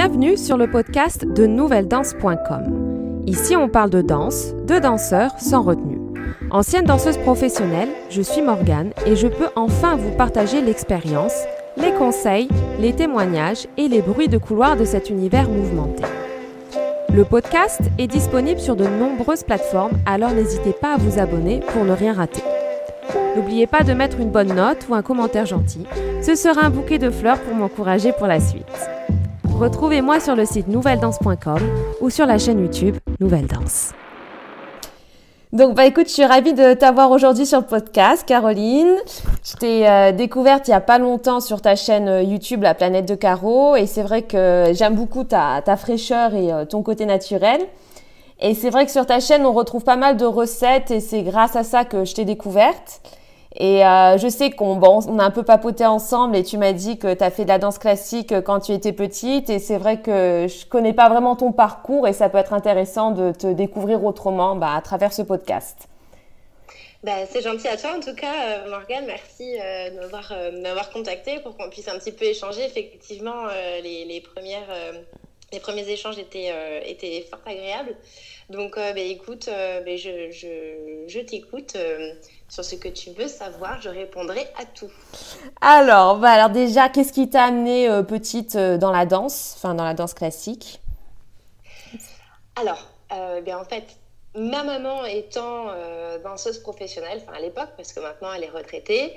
Bienvenue sur le podcast de nouvelledanse.com. Ici, on parle de danse, de danseurs sans retenue. Ancienne danseuse professionnelle, je suis Morgane et je peux enfin vous partager l'expérience, les conseils, les témoignages et les bruits de couloir de cet univers mouvementé. Le podcast est disponible sur de nombreuses plateformes, alors n'hésitez pas à vous abonner pour ne rien rater. N'oubliez pas de mettre une bonne note ou un commentaire gentil, ce sera un bouquet de fleurs pour m'encourager pour la suite. Retrouvez-moi sur le site nouvelledanse.com ou sur la chaîne YouTube Nouvelle Danse. Donc, écoute, je suis ravie de t'avoir aujourd'hui sur le podcast, Caroline. Je t'ai découverte il n'y a pas longtemps sur ta chaîne YouTube La Planète de Caro et c'est vrai que j'aime beaucoup ta fraîcheur et ton côté naturel. Et c'est vrai que sur ta chaîne, on retrouve pas mal de recettes et c'est grâce à ça que je t'ai découverte. Et je sais qu'on a un peu papoté ensemble et tu m'as dit que tu as fait de la danse classique quand tu étais petite et c'est vrai que je connais pas vraiment ton parcours et ça peut être intéressant de te découvrir autrement à travers ce podcast. C'est gentil à toi en tout cas, Morgane. Merci de m'avoir contactée pour qu'on puisse un petit peu échanger. Effectivement, les premiers échanges étaient fort agréables. Donc, écoute, je t'écoute sur ce que tu veux savoir. Je répondrai à tout. Alors déjà, qu'est-ce qui t'a amenée petite dans la danse classique? Alors, en fait, ma maman étant danseuse professionnelle, à l'époque, parce que maintenant elle est retraitée,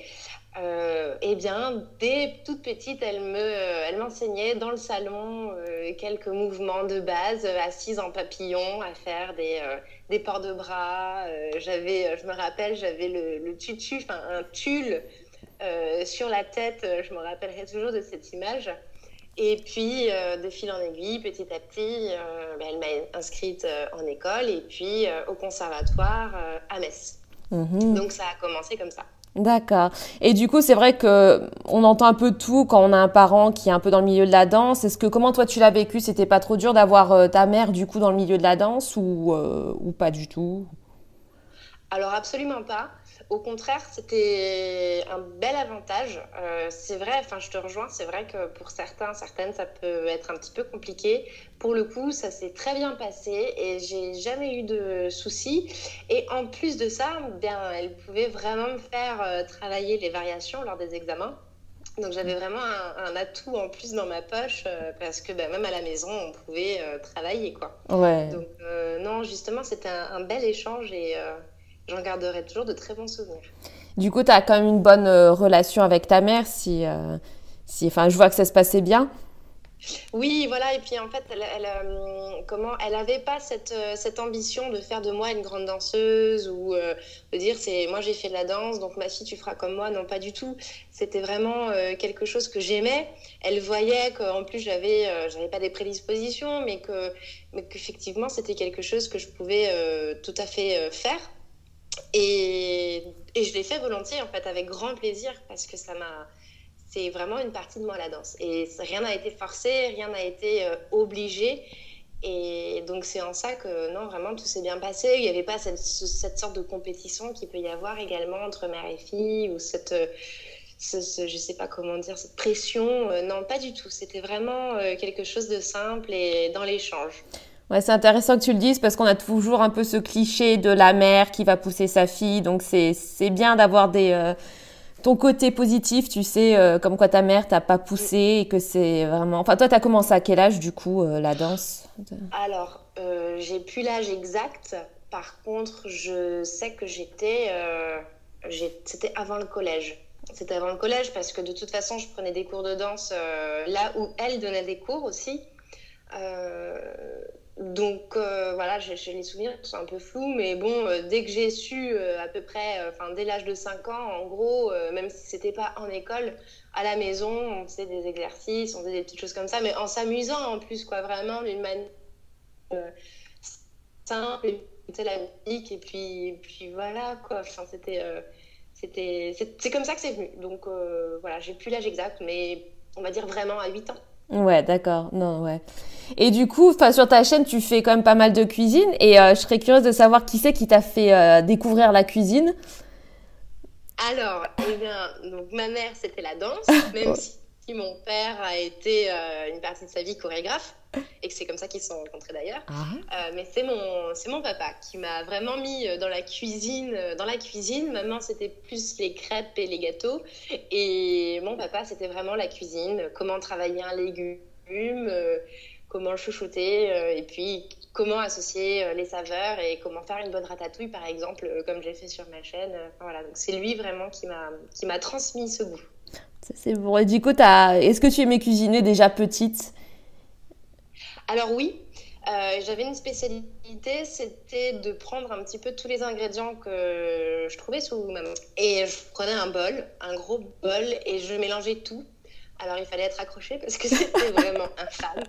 dès toute petite, elle m'enseignait dans le salon quelques mouvements de base, assise en papillon, à faire des ports de bras. Je me rappelle, j'avais le tutu, un tulle sur la tête. Je me rappellerai toujours de cette image. Et puis, de fil en aiguille, petit à petit, elle m'a inscrite en école et puis au conservatoire à Metz. Mmh. Donc, ça a commencé comme ça. D'accord. Et du coup, c'est vrai que on entend un peu tout quand on a un parent qui est un peu dans le milieu de la danse. Comment toi tu l'as vécu? C'était pas trop dur d'avoir ta mère du coup dans le milieu de la danse ou pas du tout? Alors absolument pas. Au contraire, c'était un bel avantage. C'est vrai, je te rejoins, c'est vrai que pour certaines, ça peut être un petit peu compliqué. Pour le coup, ça s'est très bien passé et j'ai jamais eu de soucis. Et en plus de ça, elle pouvait vraiment me faire travailler les variations lors des examens. Donc j'avais vraiment un atout en plus dans ma poche parce que même à la maison, on pouvait travailler, quoi. Ouais. Donc non, justement, c'était un bel échange et j'en garderai toujours de très bons souvenirs. Du coup, tu as quand même une bonne relation avec ta mère, je vois que ça se passait bien. Oui, voilà. Et puis en fait, elle avait pas cette ambition de faire de moi une grande danseuse ou de dire moi j'ai fait de la danse, donc ma fille tu feras comme moi. Non, pas du tout. C'était vraiment quelque chose que j'aimais. Elle voyait qu'en plus j'avais pas des prédispositions, mais qu'effectivement c'était quelque chose que je pouvais tout à fait faire. Et je l'ai fait volontiers, en fait, avec grand plaisir, parce que c'est vraiment une partie de moi, la danse. Et rien n'a été forcé, rien n'a été obligé. Et donc, c'est en ça que, non, vraiment, tout s'est bien passé. Il n'y avait pas cette sorte de compétition qu'il peut y avoir également entre mère et fille, ou je sais pas comment dire, cette pression. Non, pas du tout. C'était vraiment quelque chose de simple et dans l'échange. Ouais, c'est intéressant que tu le dises parce qu'on a toujours un peu ce cliché de la mère qui va pousser sa fille. Donc, c'est bien d'avoir ton côté positif, tu sais, comme quoi ta mère t'a pas poussé et que c'est vraiment... Enfin, toi, t'as commencé à quel âge, du coup, la danse? Alors, j'ai plus l'âge exact. Par contre, je sais que c'était avant le collège. C'était avant le collège parce que de toute façon, je prenais des cours de danse là où elle donnait des cours aussi. Donc voilà, j'ai les souvenirs qui sont un peu flous, mais bon, dès que j'ai su à peu près, dès l'âge de 5 ans, en gros, même si c'était pas en école, à la maison, on faisait des exercices, on faisait des petites choses comme ça, mais en s'amusant en plus, quoi, vraiment d'une manière simple, c'était la musique, et puis voilà, quoi, c'est comme ça que c'est venu. Donc voilà, j'ai plus l'âge exact, mais on va dire vraiment à 8 ans. Ouais, d'accord. Non, ouais. Et du coup, sur ta chaîne, tu fais quand même pas mal de cuisine et je serais curieuse de savoir qui c'est qui t'a fait découvrir la cuisine. Alors, donc ma mère, c'était la danse, même si mon père a été une partie de sa vie chorégraphe et que c'est comme ça qu'ils se sont rencontrés d'ailleurs. Mais c'est mon papa qui m'a vraiment mis dans la cuisine. Dans la cuisine, maman, c'était plus les crêpes et les gâteaux. Et mon papa, c'était vraiment la cuisine. Comment travailler un légume, comment le chouchouter, et puis comment associer les saveurs et comment faire une bonne ratatouille, par exemple, comme j'ai fait sur ma chaîne. Voilà, donc c'est lui vraiment qui m'a transmis ce goût. Ça, c'est bon. Et du coup, est-ce que tu aimais cuisiner déjà petite? Alors oui, j'avais une spécialité, c'était de prendre un petit peu tous les ingrédients que je trouvais sous ma main. Et je prenais un gros bol, et je mélangeais tout. Alors il fallait être accroché parce que c'était vraiment infâme.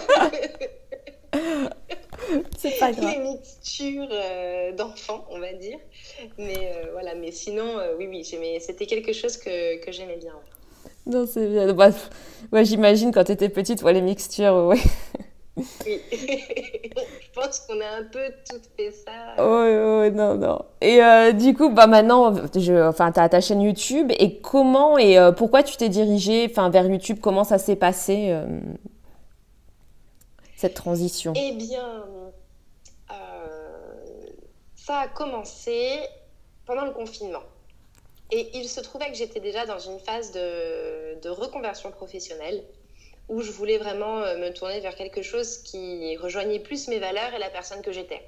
C'est pas grave. Les mixtures d'enfants, on va dire. Mais voilà, mais sinon, oui, c'était quelque chose que j'aimais bien. Ouais. Non, c'est bien. Bah, ouais, j'imagine quand tu étais petite, ouais, les mixtures, ouais. Oui, je pense qu'on a un peu tout fait ça. Ouais, non. Et du coup, bah maintenant, t'as ta chaîne YouTube. Et comment et pourquoi tu t'es dirigée, vers YouTube? Comment ça s'est passé cette transition? Eh bien, ça a commencé pendant le confinement. Et il se trouvait que j'étais déjà dans une phase de reconversion professionnelle où je voulais vraiment me tourner vers quelque chose qui rejoignait plus mes valeurs et la personne que j'étais.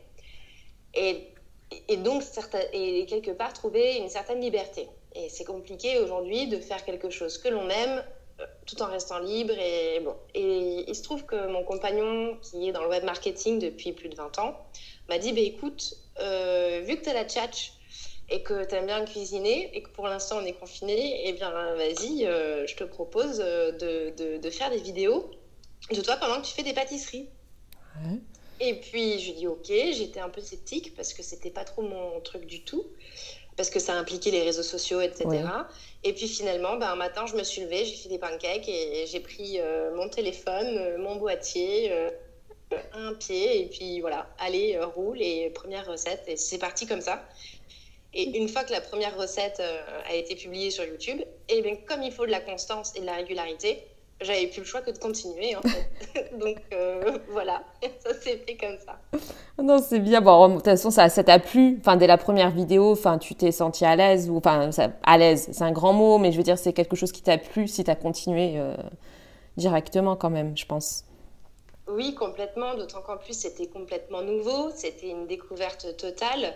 Et donc, quelque part, trouver une certaine liberté. Et c'est compliqué aujourd'hui de faire quelque chose que l'on aime tout en restant libre. Et il se trouve que mon compagnon, qui est dans le web marketing depuis plus de 20 ans, m'a dit, écoute, vu que tu as la tchatch et que tu aimes bien cuisiner et que pour l'instant on est confiné, eh bien vas-y, je te propose de faire des vidéos de toi pendant que tu fais des pâtisseries. Ouais. Et puis je lui dis ok, j'étais un peu sceptique parce que c'était pas trop mon truc du tout, parce que ça impliquait les réseaux sociaux, etc. Ouais. Et puis finalement, un matin je me suis levée, j'ai fait des pancakes et j'ai pris mon téléphone, mon boîtier, un pied, et puis voilà, allez, roule, et première recette, et c'est parti comme ça. Et une fois que la première recette a été publiée sur YouTube, et bien comme il faut de la constance et de la régularité, j'avais plus le choix que de continuer en fait. Donc voilà, ça s'est fait comme ça. Non, c'est bien. Bon, de toute façon, ça t'a plu. Dès la première vidéo, tu t'es sentie à l'aise ou à l'aise, c'est un grand mot, mais je veux dire, c'est quelque chose qui t'a plu si t'as continué directement quand même, je pense. Oui, complètement. D'autant qu'en plus, c'était complètement nouveau, c'était une découverte totale.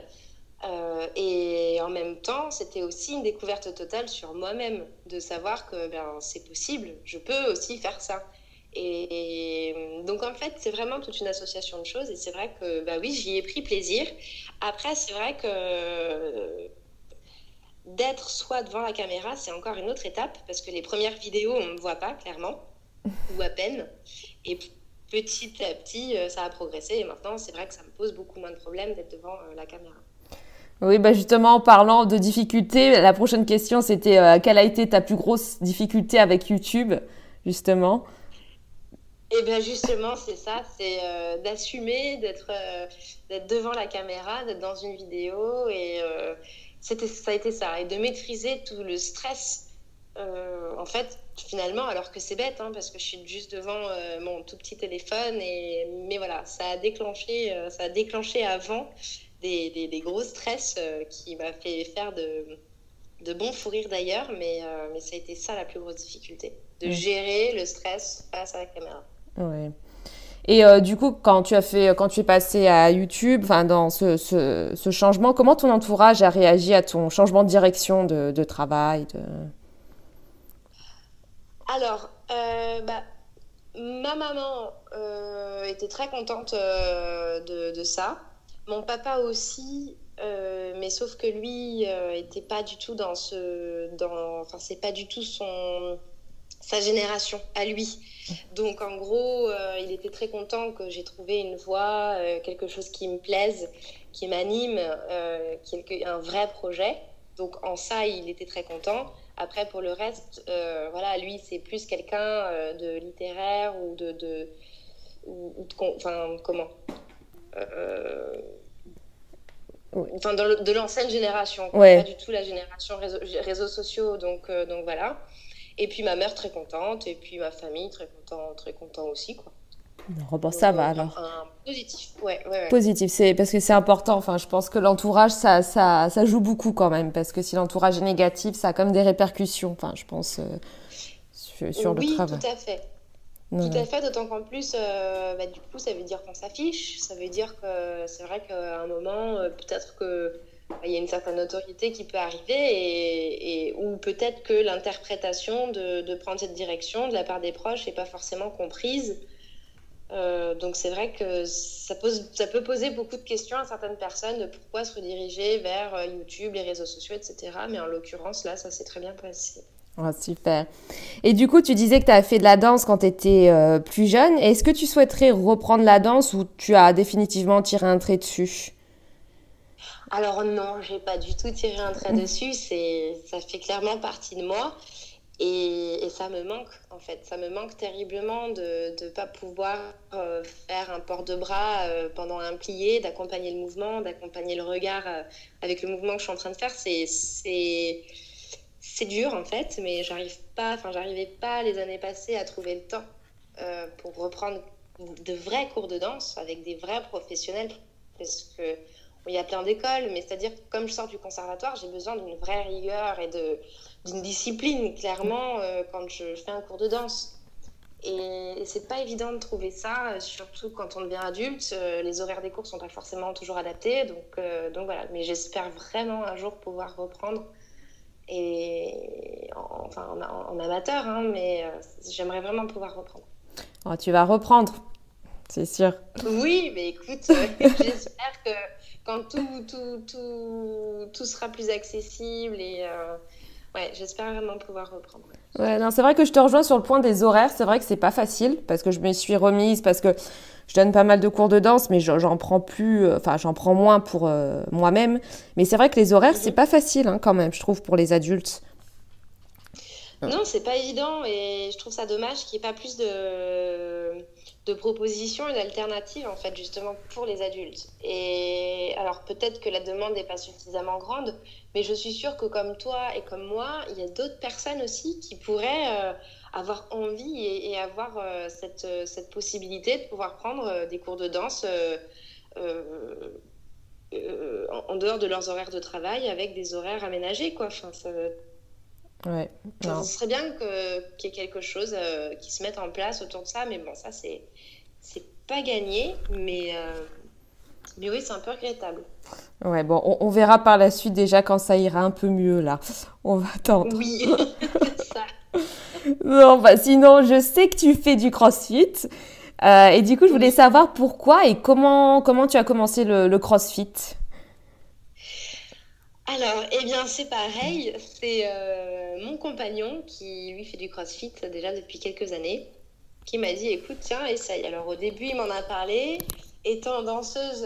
Et en même temps, c'était aussi une découverte totale sur moi-même, de savoir que c'est possible, je peux aussi faire ça. Et donc en fait, c'est vraiment toute une association de choses, et c'est vrai que oui, j'y ai pris plaisir. Après, c'est vrai que d'être soit devant la caméra, c'est encore une autre étape, parce que les premières vidéos, on ne me voit pas clairement, ou à peine. Et petit à petit, ça a progressé, et maintenant, c'est vrai que ça me pose beaucoup moins de problèmes d'être devant la caméra. Oui, justement, en parlant de difficultés, la prochaine question, c'était quelle a été ta plus grosse difficulté avec YouTube, justement? Eh bien, justement, c'est ça, c'est d'assumer, d'être devant la caméra, d'être dans une vidéo, et ça a été ça, et de maîtriser tout le stress, en fait, finalement, alors que c'est bête, parce que je suis juste devant mon tout petit téléphone, mais voilà, ça a déclenché avant des gros stress qui m'a fait faire de bons fous rires d'ailleurs, mais ça a été ça la plus grosse difficulté, de gérer le stress face à la caméra. Ouais. Et du coup, quand tu es passé à YouTube, dans ce changement, comment ton entourage a réagi à ton changement de direction de travail Alors, ma maman était très contente de ça. Mon papa aussi, mais sauf que lui était pas du tout c'est pas du tout sa génération à lui. Donc en gros, il était très content que j'ai trouvé une voie, quelque chose qui me plaise, qui m'anime, un vrai projet. Donc en ça, il était très content. Après, pour le reste, voilà, lui, c'est plus quelqu'un de littéraire ou comment de l'ancienne génération, ouais. Pas du tout la génération réseaux sociaux, donc voilà. Et puis ma mère très contente, et puis ma famille très content aussi, quoi. Non, bon, Donc, ça va alors. un positif. Ouais, ouais, ouais. Positif, c'est parce que c'est important. Enfin, je pense que l'entourage, ça joue beaucoup quand même, parce que si l'entourage est négatif, ça a comme des répercussions. Enfin, je pense sur le Oui, travail. tout à fait. Non, Tout non. à fait, d'autant qu'en plus, du coup, ça veut dire qu'on s'affiche. Ça veut dire que c'est vrai qu'à un moment, peut-être que il y a une certaine autorité qui peut arriver ou peut-être que l'interprétation de prendre cette direction de la part des proches n'est pas forcément comprise. Donc c'est vrai que ça peut poser beaucoup de questions à certaines personnes de pourquoi se rediriger vers YouTube, les réseaux sociaux, etc. Mais en l'occurrence, là, ça s'est très bien passé. Ah, super. Et du coup, tu disais que tu as fait de la danse quand tu étais plus jeune. Est-ce que tu souhaiterais reprendre la danse ou tu as définitivement tiré un trait dessus? Alors non, j'ai pas du tout tiré un trait dessus. Ça fait clairement partie de moi. Et ça me manque, en fait. Ça me manque terriblement de ne pas pouvoir faire un port de bras pendant un plié, d'accompagner le mouvement, d'accompagner le regard avec le mouvement que je suis en train de faire. C'est dur, en fait, mais j'arrivais pas les années passées à trouver le temps pour reprendre de vrais cours de danse avec des vrais professionnels. Parce que bon, il y a plein d'écoles, mais c'est-à-dire que comme je sors du conservatoire, j'ai besoin d'une vraie rigueur et d'une discipline, clairement, quand je fais un cours de danse. Et c'est pas évident de trouver ça, surtout quand on devient adulte. Les horaires des cours sont pas forcément toujours adaptés, donc voilà. Mais j'espère vraiment un jour pouvoir reprendre, en amateur, hein, mais j'aimerais vraiment pouvoir reprendre. Oh, tu vas reprendre, c'est sûr. Oui, mais écoute, j'espère que quand tout sera plus accessible ouais, j'espère vraiment pouvoir reprendre. Ouais, non, c'est vrai que je te rejoins sur le point des horaires. C'est vrai que c'est pas facile parce que je me suis remise, parce que je donne pas mal de cours de danse, mais j'en prends plus, enfin, j'en prends moins pour moi-même. Mais c'est vrai que les horaires, c'est Mhm. pas facile hein, quand même, je trouve, pour les adultes. Non, c'est pas évident et je trouve ça dommage qu'il n'y ait pas plus de propositions et d'alternatives en fait justement pour les adultes. Et alors peut-être que la demande n'est pas suffisamment grande, mais je suis sûre que comme toi et comme moi, il y a d'autres personnes aussi qui pourraient avoir envie et avoir cette possibilité de pouvoir prendre des cours de danse euh, en dehors de leurs horaires de travail avec des horaires aménagés quoi. Ouais, Enfin, non. ce serait bien qu'il y ait quelque chose qui se mette en place autour de ça, mais bon, ça, c'est pas gagné, mais oui, c'est un peu regrettable. Ouais, bon, on verra par la suite déjà quand ça ira un peu mieux là. On va attendre. Oui, c'est ça. Non, bah, sinon, je sais que tu fais du CrossFit. Et du coup, je voulais Oui. savoir pourquoi et comment tu as commencé le CrossFit. Alors, eh bien, c'est pareil. C'est mon compagnon qui, lui, fait du CrossFit déjà depuis quelques années, qui m'a dit, écoute, tiens, essaye. Alors, au début, il m'en a parlé. Étant danseuse,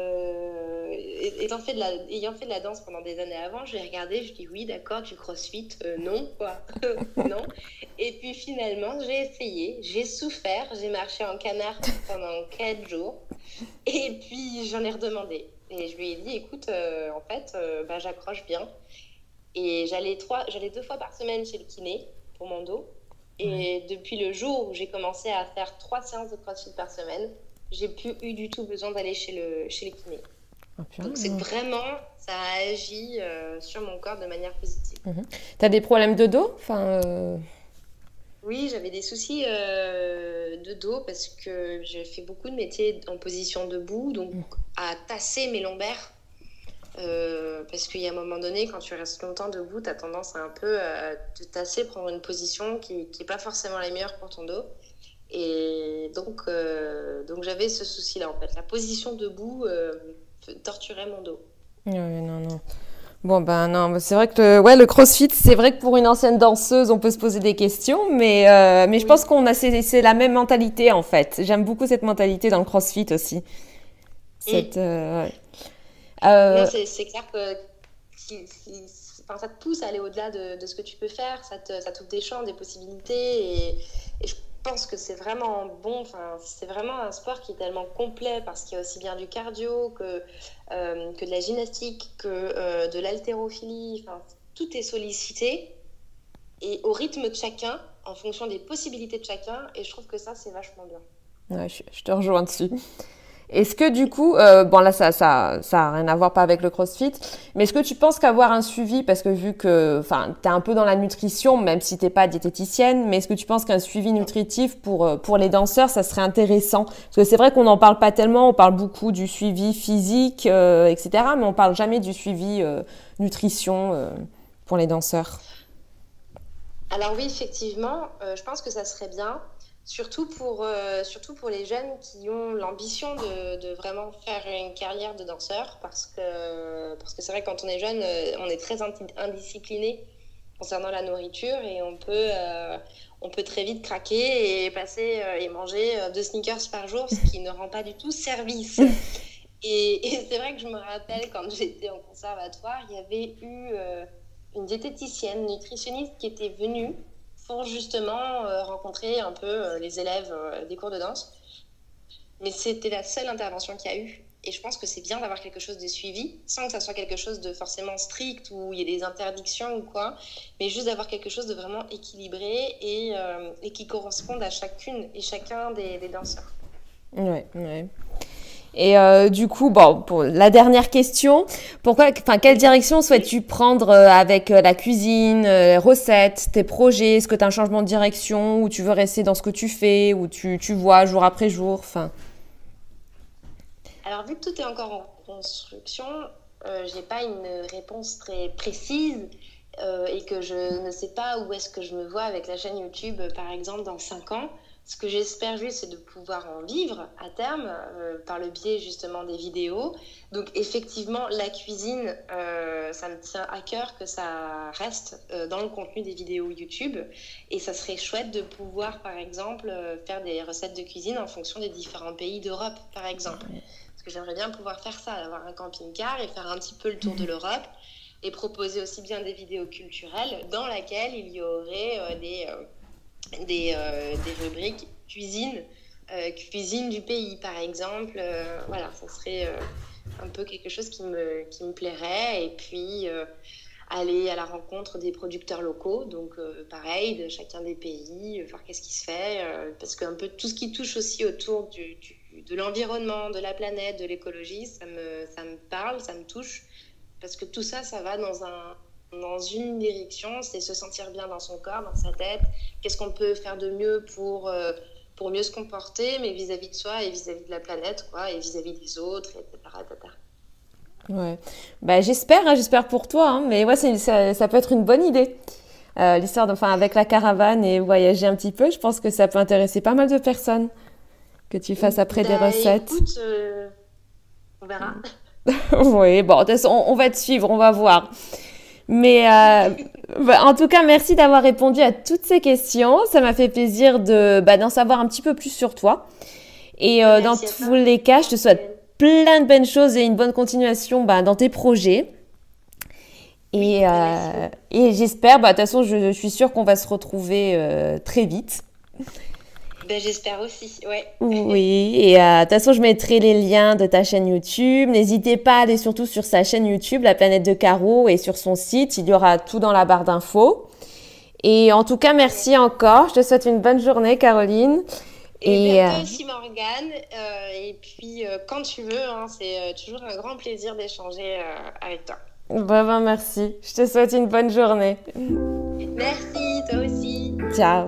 ayant fait de la danse pendant des années avant, je l'ai regardé, je dis oui, d'accord, du CrossFit, non, quoi, non. Et puis finalement, j'ai essayé, j'ai souffert, j'ai marché en canard pendant 4 jours, et puis j'en ai redemandé. Et je lui ai dit, écoute, en fait, j'accroche bien. Et j'allais 2 fois par semaine chez le kiné pour mon dos. Ouais. Et depuis le jour où j'ai commencé à faire 3 séances de CrossFit par semaine, j'ai plus eu du tout besoin d'aller chez le kiné. Ah, Donc purée, c'est ouais. vraiment, ça a agi sur mon corps de manière positive. Mhm. T'as des problèmes de dos? Enfin, Oui, j'avais des soucis de dos parce que j'ai fait beaucoup de métiers en position debout, donc à tasser mes lombaires. Parce qu'il y a un moment donné, quand tu restes longtemps debout, tu as tendance à un peu te tasser, prendre une position qui n'est pas forcément la meilleure pour ton dos. Et donc j'avais ce souci-là, en fait. La position debout torturait mon dos. ouais, non, non. Bon, ben non, c'est vrai que ouais, le CrossFit, c'est vrai que pour une ancienne danseuse, on peut se poser des questions, mais je pense Oui. qu'on a, c'est la même mentalité en fait. J'aime beaucoup cette mentalité dans le CrossFit aussi. Mm. Ouais. Non, Euh, c'est clair que enfin, ça te pousse à aller au-delà de ce que tu peux faire, ça t'ouvre des champs, des possibilités, et je pense que c'est vraiment bon, enfin, c'est vraiment un sport qui est tellement complet parce qu'il y a aussi bien du cardio que de la gymnastique, que de l'haltérophilie, enfin, tout est sollicité. et au rythme de chacun, en fonction des possibilités de chacun. Et je trouve que ça, c'est vachement bien. Ouais, je te rejoins dessus. Est-ce que du coup, bon là ça a rien à voir pas avec le CrossFit, mais est-ce que tu penses qu'avoir un suivi, parce que vu que, enfin, t'es un peu dans la nutrition, même si t'es pas diététicienne, mais est-ce que tu penses qu'un suivi nutritif pour les danseurs, ça serait intéressant? Parce que c'est vrai qu'on n'en parle pas tellement, on parle beaucoup du suivi physique, etc., mais on parle jamais du suivi nutrition pour les danseurs. Alors oui, effectivement, je pense que ça serait bien. Surtout pour les jeunes qui ont l'ambition de vraiment faire une carrière de danseur, parce que c'est vrai que quand on est jeune, on est très indiscipliné concernant la nourriture et on peut très vite craquer et passer et manger 2 sneakers par jour, ce qui ne rend pas du tout service. Et c'est vrai que je me rappelle quand j'étais en conservatoire, il y avait eu une diététicienne, nutritionniste qui était venue pour justement rencontrer un peu les élèves des cours de danse. Mais c'était la seule intervention qu'il y a eu. Et je pense que c'est bien d'avoir quelque chose de suivi, sans que ça soit quelque chose de forcément strict, où il y ait des interdictions ou quoi, mais juste d'avoir quelque chose de vraiment équilibré et qui corresponde à chacune et chacun des danseurs. Ouais. Et du coup, bon, pour la dernière question, quelle direction souhaites-tu prendre avec la cuisine, les recettes, tes projets? Est-ce que tu as un changement de direction ou tu veux rester dans ce que tu fais ou tu vois jour après jour, enfin... Alors, vu que tout est encore en construction, j'ai pas une réponse très précise et que je ne sais pas où est-ce que je me vois avec la chaîne YouTube, par exemple, dans 5 ans. Ce que j'espère juste, c'est de pouvoir en vivre à terme par le biais justement des vidéos. Donc effectivement, la cuisine, ça me tient à cœur que ça reste dans le contenu des vidéos YouTube. Et ça serait chouette de pouvoir, par exemple, faire des recettes de cuisine en fonction des différents pays d'Europe, par exemple. Parce que j'aimerais bien pouvoir faire ça, avoir un camping-car et faire un petit peu le tour de l'Europe et proposer aussi bien des vidéos culturelles dans lesquelles il y aurait des rubriques cuisine du pays, par exemple. Voilà, ça serait un peu quelque chose qui me plairait. Et puis, aller à la rencontre des producteurs locaux, donc pareil, de chacun des pays, voir qu'est-ce qui se fait. Parce qu'un peu tout ce qui touche aussi autour de l'environnement, de la planète, de l'écologie, ça me parle, ça me touche. Parce que tout ça, ça va dans une direction, c'est se sentir bien dans son corps, dans sa tête. Qu'est-ce qu'on peut faire de mieux pour mieux se comporter, mais vis-à-vis de soi et vis-à-vis de la planète, quoi, et vis-à-vis des autres, etc. Ouais. Bah, j'espère pour toi, hein, mais ouais, ça peut être une bonne idée. L'histoire avec la caravane et voyager un petit peu, je pense que ça peut intéresser pas mal de personnes. Que tu fasses après des recettes. Écoute, on verra. Oui, bon, de toute façon, on va te suivre, on va voir. Mais en tout cas, merci d'avoir répondu à toutes ces questions. Ça m'a fait plaisir d'en savoir un petit peu plus sur toi. Et dans tous les cas, je te souhaite plein de bonnes choses et une bonne continuation dans tes projets. Et j'espère, de toute façon, je suis sûre qu'on va se retrouver très vite. J'espère aussi, ouais. Oui, et de toute façon, je mettrai les liens de ta chaîne YouTube. N'hésitez pas à aller surtout sur sa chaîne YouTube, La Planète de Caro, et sur son site. Il y aura tout dans la barre d'infos. Et en tout cas, merci encore. Je te souhaite une bonne journée, Caroline. Et toi aussi, Morgane. Et puis, quand tu veux, hein, c'est toujours un grand plaisir d'échanger avec toi. Merci. Je te souhaite une bonne journée. Merci, toi aussi. Ciao.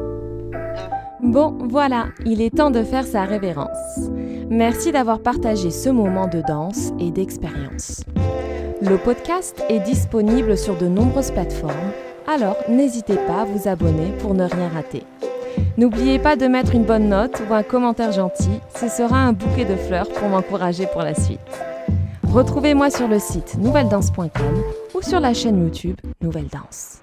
Bon, voilà, il est temps de faire sa révérence. Merci d'avoir partagé ce moment de danse et d'expérience. Le podcast est disponible sur de nombreuses plateformes, alors n'hésitez pas à vous abonner pour ne rien rater. N'oubliez pas de mettre une bonne note ou un commentaire gentil, ce sera un bouquet de fleurs pour m'encourager pour la suite. Retrouvez-moi sur le site nouvelledanse.com ou sur la chaîne YouTube Nouvelle Danse.